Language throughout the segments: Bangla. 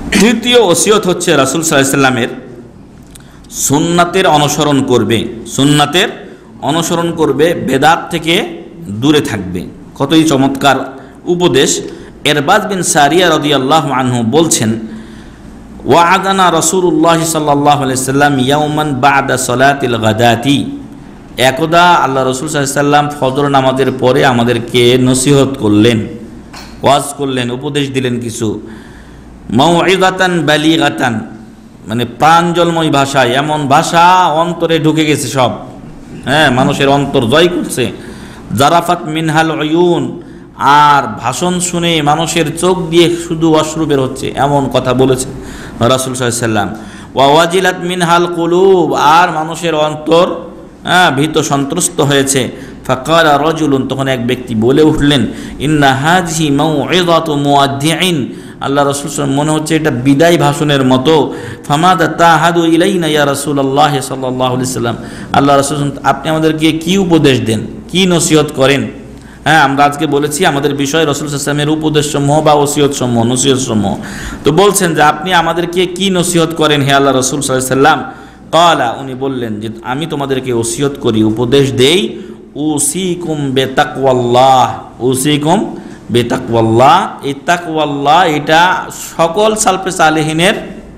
তৃতীয় ওসিয়ত হচ্ছে রাসূল সাল্লাল্লাহু আলাইহি সাল্লামের সুন্নাতের অনুসরণ করবে, সুন্নাতের অনুসরণ করবে, বেদাত থেকে দূরে থাকবে। কতই চমৎকার উপদেশ। ইরবাদ বিন সারিয়া রাদিয়াল্লাহু আনহু বলছেন, ওয়া'আদানা রাসূলুল্লাহ সাল্লাল্লাহু আলাইহি সাল্লাম ইয়াওমান বা'দা সালাতিল গাদাতি। একদা আল্লাহ রাসূল সাল্লাল্লাহু আলাইহি সাল্লাম ফজর নামাজের পরে আমাদেরকে নসিহত করলেন, ওয়াজ করলেন, উপদেশ দিলেন কিছু। মাউইযাতান বালিগাতান, মানে প্রাঞ্জলময় ভাষা, এমন ভাষা অন্তরে ঢুকে গেছে সব, হ্যাঁ, মানুষের অন্তর জয় করছে। জারাফাত মিনহাল উয়ুন, আর ভাষণ শুনে মানুষের চোখ দিয়ে শুধু অশ্রু বের হচ্ছে, এমন কথা বলেছেন রাসূল সাল্লাল্লাহু আলাইহি সাল্লাম। ওয়া ওয়াজিলাত মিনহাল কুলুব, আর মানুষের অন্তর ভীত সন্ত্রস্ত হয়েছে। ফাকালা রাজুলুন, তখন এক ব্যক্তি বলে উঠলেন, ইন্না হাযিহি মাউইযাতু মুআদ্দিইন, আল্লাহ রাসূল মনে হচ্ছে এটা বিদায় ভাষণের মতো। ফামাদা তাহাদু ইলাইনা ইয়া রাসূলুল্লাহ সাল্লাল্লাহু আলাইহি সাল্লাম, আল্লাহ রাসূল আপনি আমাদেরকে কি উপদেশ দেন, কি নসিহত করেন? হ্যাঁ, আমরা আজকে বলেছি আমাদের বিষয় রাসূল সাল্লাল্লাহু আলাইহি সাল্লামের উপদেশ সমূহ বা ওসিয়ত সমূহ, নসিহত সমূহ। তো বলছেন যে আপনি আমাদেরকে কি নসিহত করেন হে আল্লাহ রাসূল সাল্লাল্লাহু আলাইহি সাল্লাম? ক্বালা, উনি বললেন যে আমি তোমাদেরকে ওসিয়ত করি, উপদেশ দেই, উসিকুম বিতাকওয়াল্লাহ, উসিকুম বেতাকওয়াল্লাহ। এই তাকওয়াল্লাহ এটা সকল সালফে সালেহিনের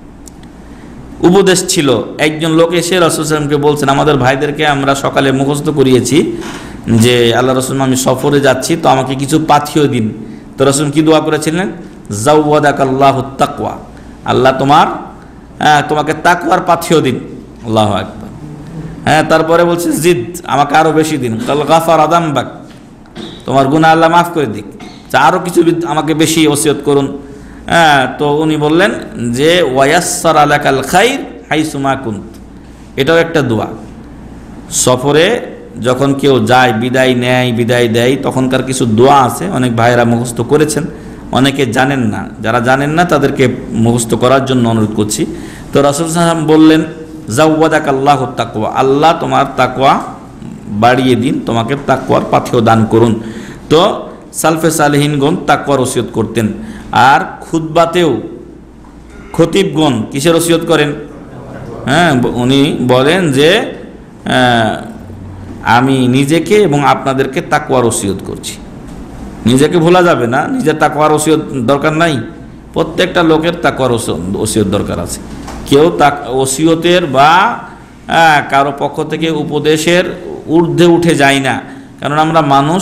উপদেশ ছিল। একজন লোক এসে রাসূল সাল্লাল্লাহু আলাইহি ওয়াসাল্লামকে বলছেন, আমাদের ভাইদেরকে আমরা সকালে মুখস্থ করিয়েছি যে আল্লাহ রাসূল আমি সফরে যাচ্ছি, তো আমাকে কিছু পাথিও দিন। তো রাসূল কি দোয়া করেছিলেন? জাওয়াদাকাল্লাহুত তাকওয়া, আল্লাহ তোমাকে তাকওয়ার পাথিও দিন। আল্লাহু আকবার। হ্যাঁ, তারপরে বলছে জিদ, আমাকে আরো বেশি দিন। কাল গাফারা যামবাক, তোমার গুনাহ আল্লাহ মাফ করে দিক, আরও কিছু আমাকে বেশি ওসিয়ত করুন। হ্যাঁ, তো উনি বললেন যে ওয়ায়াসসার আলাকাল খাইর হাইসুমা কুন্ত, এটাও একটা দোয়া। সফরে যখন কেউ যায়, বিদায় নেয়, বিদায় দেয়, তখনকার কিছু দোয়া আছে, অনেক ভাইয়েরা মুখস্থ করেছেন, অনেকে জানেন না। যারা জানেন না তাদেরকে মুখস্থ করার জন্য অনুরোধ করছি। তো রাসূল সাল্লাল্লাহু আলাইহি ওয়াসাল্লাম বললেন, জাওয়াদাকাল্লাহুত তাকওয়া, আল্লাহ তোমার তাকওয়া বাড়িয়ে দিন, তোমাকে তাকওয়ার পাথেয় দান করুন। তো সালফে সালেহিনগণ তাকওয়ার ওসিয়ত করতেন। আর খুতবাতেও খতিবগণ কিসের ওসিয়ত করেন? হ্যাঁ, উনি বলেন যে আমি নিজেকে এবং আপনাদেরকে তাকওয়ার ওসিয়ত করছি। নিজেকে ভোলা যাবে না, নিজের তাকওয়ার ওসিয়ত দরকার নাই, প্রত্যেকটা লোকের তাকওয়ার ওসিয়ত দরকার আছে। কেউ ওসিয়তের বা কারো পক্ষ থেকে উপদেশের ঊর্ধ্বে উঠে যায় না, কারণ আমরা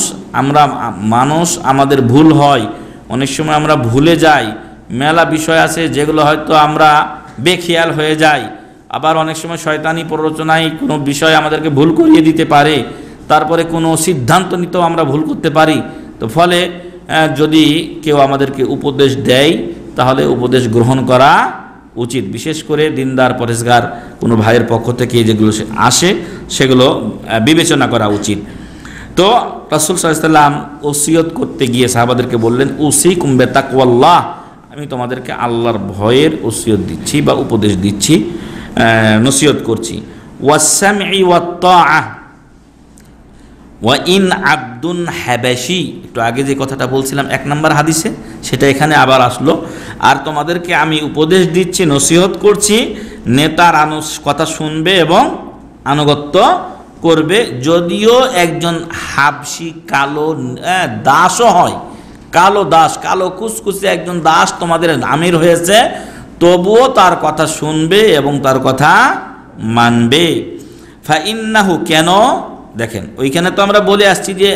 মানুষ, আমাদের ভুল হয়, অনেক সময় আমরা ভুলে যাই। মেলা বিষয় আছে যেগুলো হয়তো আমরা বেখেয়াল হয়ে যাই, আবার অনেক সময় শয়তানি প্ররোচনায় কোনো বিষয় আমাদেরকে ভুল করিয়ে দিতে পারে, তারপরে কোনো সিদ্ধান্ত নিতেও আমরা ভুল করতে পারি। তো ফলে যদি কেউ আমাদেরকে উপদেশ দেয় তাহলে উপদেশ গ্রহণ করা উচিত, বিশেষ করে দিনদার পরেশগার কোনো ভাইয়ের পক্ষ থেকে যেগুলো আসে সেগুলো বিবেচনা করা উচিত। তো রাসূল সাল্লাল্লাহু আলাইহি ওয়াসাল্লাম ওসিয়ত করতে গিয়ে সাহাবাদেরকে বললেন, উসিকুম বিতাকওয়াল্লাহ, আমি তোমাদেরকে আল্লাহর ভয়ের ওসিয়ত দিচ্ছি বা উপদেশ দিচ্ছি, নসিহত করছি। ওয়াসসামঈ ওয়াত তাআহ ওয়া ইন আবদুন হাবাশি, একটু আগে যে কথাটা বলছিলাম 1 নম্বর হাদিসে, সেটা এখানে আবার আসলো। আর তোমাদেরকে আমি উপদেশ দিচ্ছি, নসিহত করছি, নেতার কথা শুনবে এবং আনুগত্য করবে, যদিও একজন হাবশি কালো দাসও হয়, কালো দাস, কালো কুচকুচে একজন দাস তোমাদের আমির হয়েছে, তবুও তার কথা শুনবে এবং তার কথা মানবে। ফাইন্নাহু, কেন? দেখেন, ওইখানে তো আমরা বলে আসছি যে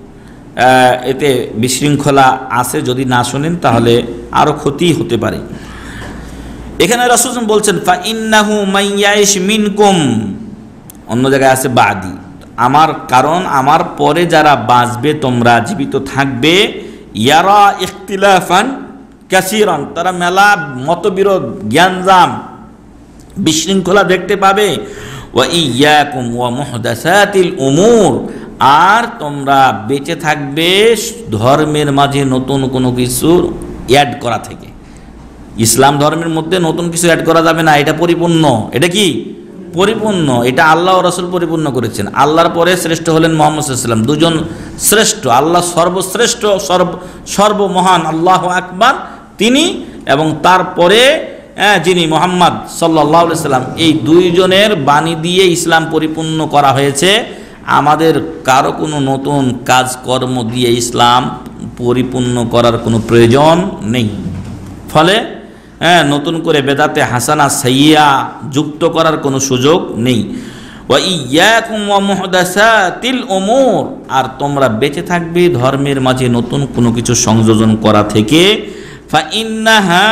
এতে বিশৃঙ্খলা আছে, যদি না শোনেন তাহলে আরো ক্ষতি হতে পারে। এখানে রাসূল বলছেন ফাইন্নাহু মাইয়াইশ মিনকুম, অন্য জায়গায় আছে বাদি, কারণ আমার পরে যারা বাঁচবে, তোমরা জীবিত থাকবে, ইয়ারা ইখতিলাফান কাসীরান, তারা মেলা মতবিরোধ, জ্ঞানজাম, বিশৃঙ্খলা দেখতে পাবে। ওয়া ইয়াকুম ওয়া মুহদাসাতিল উমুর, আর তোমরা বেঁচে থাকবে ধর্মের মাঝে নতুন কোনো কিছু অ্যাড করা থেকে। ইসলাম ধর্মের মধ্যে নতুন কিছু অ্যাড করা যাবে না, এটা পরিপূর্ণ। এটা কি পরিপূর্ণ? এটা আল্লাহ ও রাসূল পরিপূর্ণ করেছেন। আল্লাহর পরে শ্রেষ্ঠ হলেন মুহাম্মদ সাল্লাল্লাহু আলাইহি ওয়াসাল্লাম, দুজন শ্রেষ্ঠ, আল্লাহ সর্বশ্রেষ্ঠ, সর্বমহান, আল্লাহু আকবার, তিনি এবং তারপরে যিনি মুহাম্মদ সাল্লাল্লাহু আলাইহি সাল্লাম, এই দুইজনের বাণী দিয়ে ইসলাম পরিপূর্ণ করা হয়েছে। আমাদের কারো কোনো নতুন কাজকর্ম দিয়ে ইসলাম পরিপূর্ণ করার কোনো প্রয়োজন নেই। ফলে নতুন করে বেদাতে হাসানা সাইয়্যা যুক্ত করার কোনো সুযোগ নেই। ওয়া ইয়্যাকুম ওয়া মুহদাসাতিল উমুর, আর তোমরা বেঁচে থাকবে ধর্মের মাঝে নতুন কোনো কিছু সংযোজন করা থেকে। ফাইন্নাহা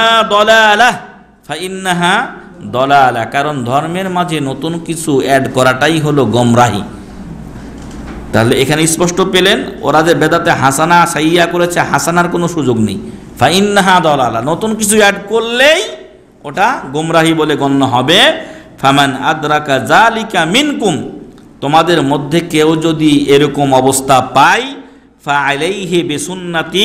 দলালাহ, কারণ ধর্মের মাঝে নতুন কিছু অ্যাড করাটাই হলো গোমরাহি। তাহলে এখানে স্পষ্ট পেলেন, ওরা যে বেদাতে হাসানা সাইয়্যা করেছে, হাসানার কোনো সুযোগ নেই। ফাইন্নাহা দলালাহ, নতুন কিছু অ্যাড করলেই ওটা গোমরাহি বলে গণ্য হবে। ফামান আদরাকা যালিকা মিনকুম, তোমাদের মধ্যে কেউ যদি এরকম অবস্থা পায়, ফাআলাইহি বিসুন্নতি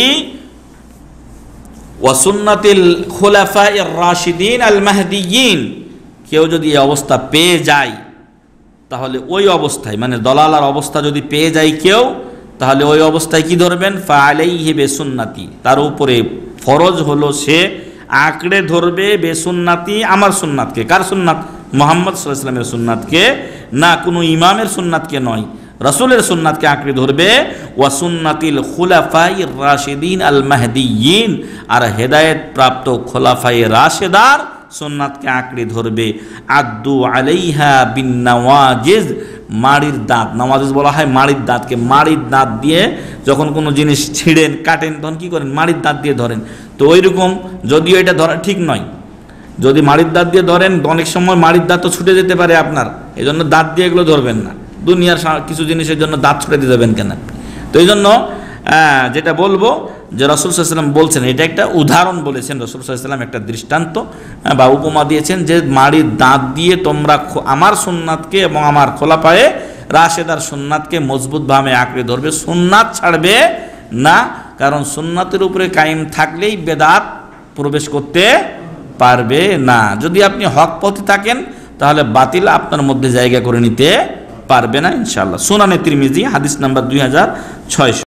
ওয়া সুন্নাতিল খুলাফায়ে রাশিদিন আল মাহদিয়িন, কেউ যদি এই অবস্থা পেয়ে যায়, তাহলে ওই অবস্থায় মানে দলালার অবস্থা যদি পেয়ে যায় কেউ, তাহলে ওই অবস্থায় কি ধরবেন? ফাআলাইহি বিসুন্নতি, তার উপরে ফরজ হলো সে আঁকড়ে ধরবে বেসুন্নাতি, আমার সুন্নাতকে। কার সুন্নাত? মুহাম্মদ সাল্লাল্লাহু আলাইহি ওয়াসাল্লামের সুন্নাতকে, না কোনো ইমামের সুন্নাতকে নয়, রাসূলের সুন্নাতকে আঁকড়ে ধরবে। ওয়া সুন্নাতিল খুলাফায়ে রাশিদিন আল মাহদিয়িন, আর হেদায়েত প্রাপ্ত খোলাফায়ে রাশেদার সুন্নাতকে আঁকড়ে ধরবে। আদ্দু আলাইহা বিন নওয়াজিজ, মাড়ির দাঁত, নওয়াজিজ বলা হয় মাড়ির দাঁতকে। মাড়ির দাঁত দিয়ে যখন কোনো জিনিস ছিঁড়েন কাটেন তখন কী করেন? মাড়ির দাঁত দিয়ে ধরেন। তো ওই রকম, যদিও এটা ধরা ঠিক নয়, যদি মাড়ির দাঁত দিয়ে ধরেন অনেক সময় মাড়ির দাঁত তো ছুটে যেতে পারে আপনার, এই জন্য দাঁত দিয়ে এগুলো ধরবেন না। দুনিয়ার কিছু জিনিসের জন্য দাঁত ছুটে দিয়ে দেবেন কেন? তো এই জন্য যেটা বলবো যে রাসূল সাল্লাল্লাহু আলাইহি ওয়াসাল্লাম বলছেন, এটা একটা উদাহরণ বলেছেন রাসূল সাল্লাল্লাহু আলাইহি ওয়াসাল্লাম, একটা দৃষ্টান্ত বা উপমা দিয়েছেন যে মাড়ির দাঁত দিয়ে তোমরা আমার সুন্নাতকে এবং আমার খোলাফায়ে রাশেদার সুন্নাতকে মজবুতভাবে আঁকড়ে ধরবে, সুন্নাত ছাড়বে না। কারণ সুন্নাতের উপরে কায়েম থাকলেই বেদাত প্রবেশ করতে পারবে না। যদি আপনি হক পথে থাকেন তাহলে বাতিল আপনার মধ্যে জায়গা করে নিতে পারবে না ইনশাআল্লাহ। সুনানে তিরমিজি হাদিস নাম্বার 2600।